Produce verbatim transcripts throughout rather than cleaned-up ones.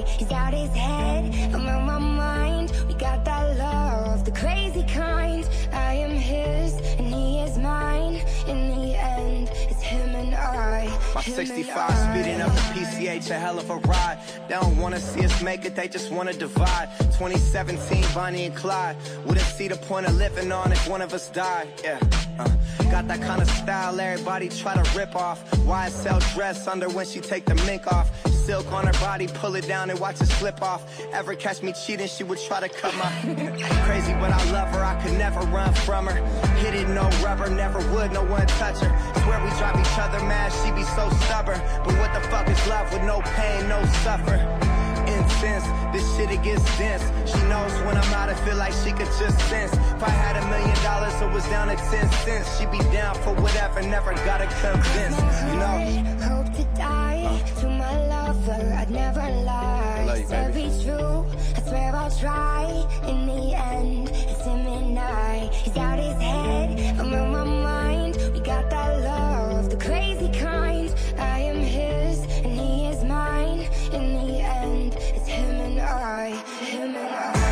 night. He's out his head, I'm on my mind. We got that love, the crazy kind. I am his and he is mine. In the end, it's him and I. My sixty-five speeding up the P C H, a hell of a ride. They don't wanna see us make it, they just wanna divide. Twenty seventeen, Bonnie and Clyde. Wouldn't see the point of living on if one of us died. Yeah, uh, got that kind of style everybody try to rip off. Y S L dress under when she take the mink off. Silk on her body, pull it down and watch it slip off. Ever catch me cheating, she would try to cut my crazy, but I love her, I could never run from her. Hit it, no rubber, never would, no one touch her. Swear we drive each other mad, she be so stubborn. But what the fuck is love with no pain, no suffer? Incense, this shit it gets dense. She knows when I'm out, I feel like she could just sense. If I had a million dollars, it was down to ten cents. She'd be down for whatever, never gotta convince, you know? Hope to die to my lover, I'd never lie. Love you, Said be true, I swear I'll try. In the end, it's him and I. He's out his head, I'm on my mind. We got that love, the crazy kind. I am his and he is mine. In the end, it's him and I, him and I.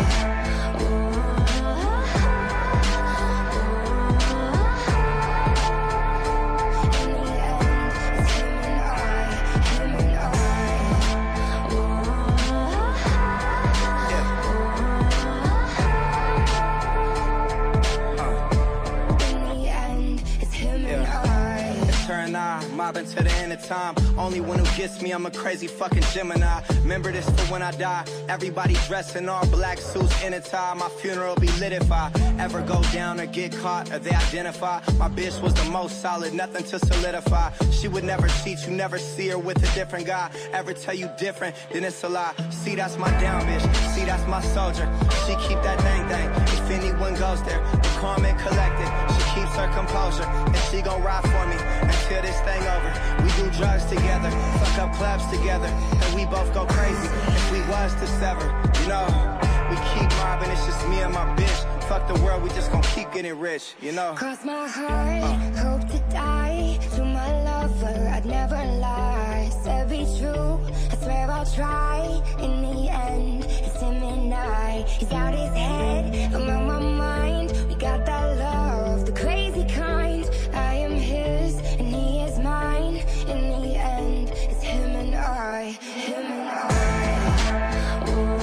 Mobbing to the end of time. Only one who gets me, I'm a crazy fucking Gemini. Remember this for when I die. Everybody dressed in all black suits in a tie. My funeral be lit if I ever go down or get caught or they identify. My bitch was the most solid, nothing to solidify. She would never cheat, you never see her with a different guy. Ever tell you different, then it's a lie. See, that's my down bitch, see, that's my soldier. She keep that thing thing, if anyone goes there. But calm and collected, she keeps her composure. And she gon' ride for me until this thing over. We do drugs together, fuck up clubs together, and we both go crazy if we was to sever. You know, we keep mobbing, it's just me and my bitch. Fuck the world, we just gon' keep getting rich, you know. Cross my heart, uh. hope to die. To my lover, I'd never lie. Said be true, I swear I'll try. In the end, it's him and I. He's out his head, I'm on my mind. We got that love, the crazy kind. I am his and he is mine. In the end, it's him and I, him and I. Oh.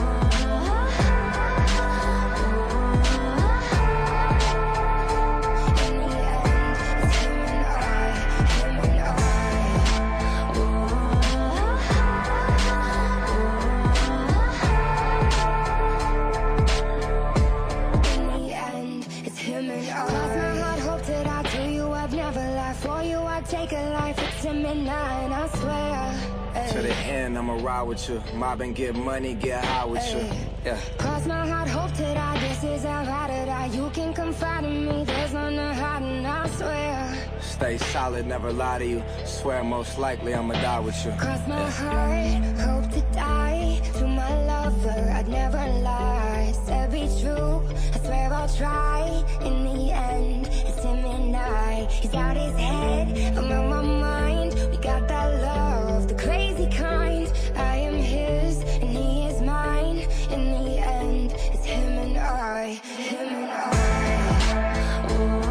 Take a life, it's him and I, and I swear. Ay. To the end, I'ma ride with you. Mob and get money, get high with Ay. you. Yeah. Cross my heart, hope to die. This is how I to die. You can confide in me. There's none to hide, and I swear. Stay solid, never lie to you. Swear most likely I'ma die with you. Cross my yeah. heart, hope to die. To my lover, I'd never lie. Said be true, I swear I'll try. In the end, it's him and I. He's out his head, I'm on my mind. We got that love, the crazy kind. I am his and he is mine. In the end, it's him and I, him and I. Oh.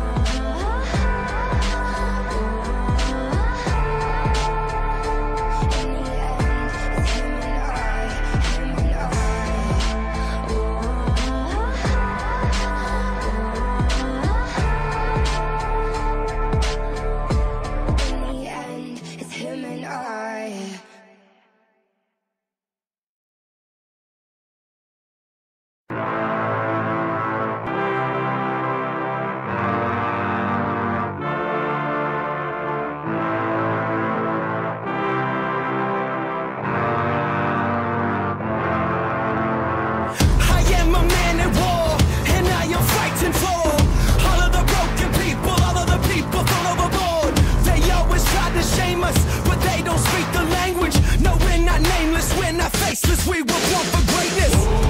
We were born for greatness.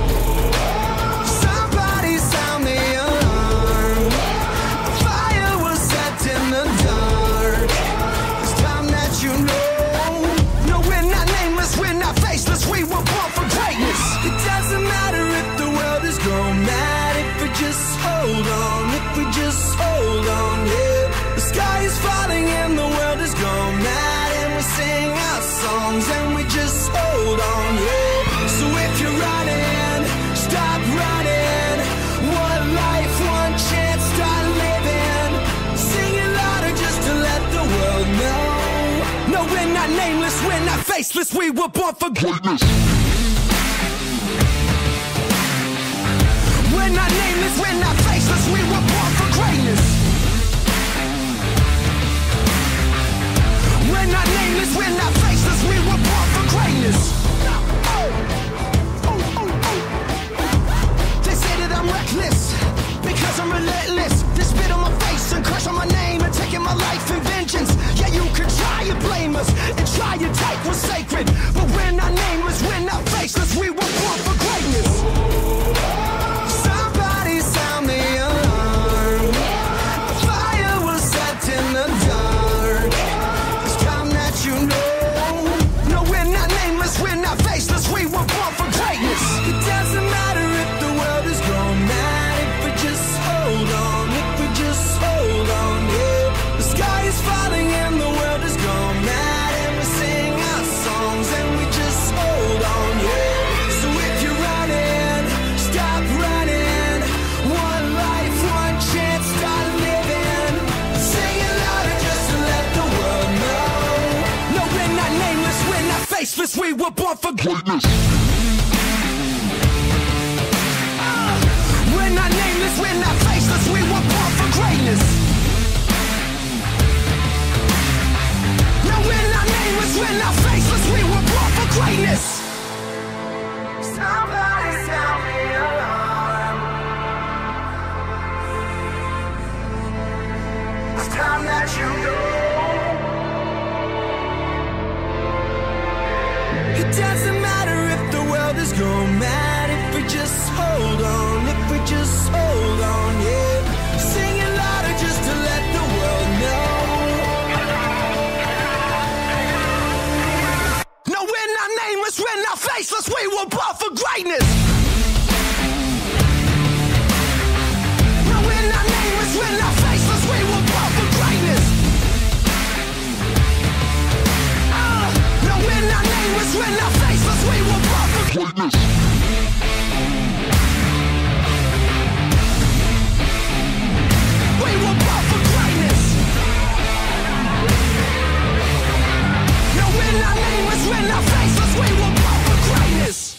Somebody sound the alarm. Fire was set in the dark. It's time that you know. No, we're not nameless, we're not faceless. We were born faceless, we were born for greatness. We're not nameless, we're not faceless, we were born for greatness. We're not nameless, we're not faceless, we were born for greatness. They say that I'm reckless because I'm relentless. They spit on my face and crush on my name and taking my life in vengeance. Yeah, you can try and blame us and try and take what's sacred, but we're not nameless, we're not faceless, we were born for greatness. Somebody sound the alarm. A fire was set in the dark. It's time that you know. No, we're not nameless, we're not faceless, we were born for greatness. It doesn't matter if the world is gone mad, if we just hold on, if we just hold on, yeah. The sky is falling and the world is gone mad, and we sing our songs and we just hold on, yeah. So if you're running, stop running. One life, one chance, start living. Sing it louder just to let the world know. No, we're not nameless, we're not faceless, we were born for greatness. We're not nameless, we're not faceless, we were born for greatness. No, we're not nameless, we're not faceless, we were born for greatness. Somebody sound the alarm. It's time that you know. It doesn't matter if the world is gone mad, if we just hold on, if we just hold on, yeah. Sing it louder just to let the world know. No, we're not nameless, we're not faceless, we were born for greatness. No, we're not nameless, we're not faceless, we were born for greatness. Uh, no, we're not nameless, we're not faceless, we were born for greatness. We were born for greatness. No, we're not nameless, we're not faceless, we were born for greatness.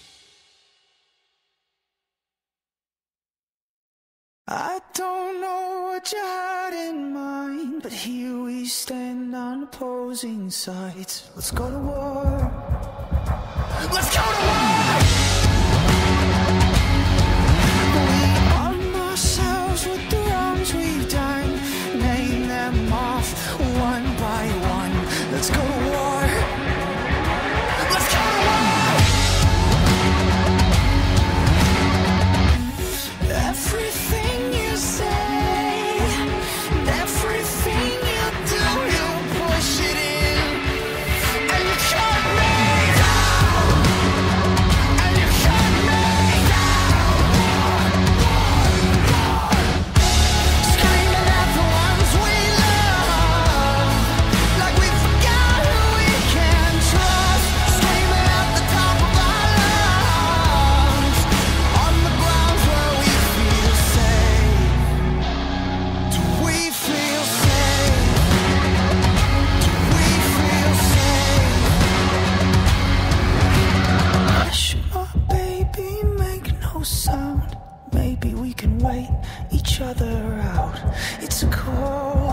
I don't know what you had in mind, but here we stand on opposing sides. Let's go to war. Let's go to war! We arm ourselves with the wrongs we've done, name them off one by one. Let's go to war. Let's go to war! Everything you say, everything you do, you push it in, and you cut me down, and you cut me down. Screaming at the ones we love, like we forgot who we can trust. Screaming at the top of our lungs, on the grounds where we feel safe. Do we feel safe? Do we feel safe? Hush, my baby, make no sound. Maybe we can wait each other out. It's a cold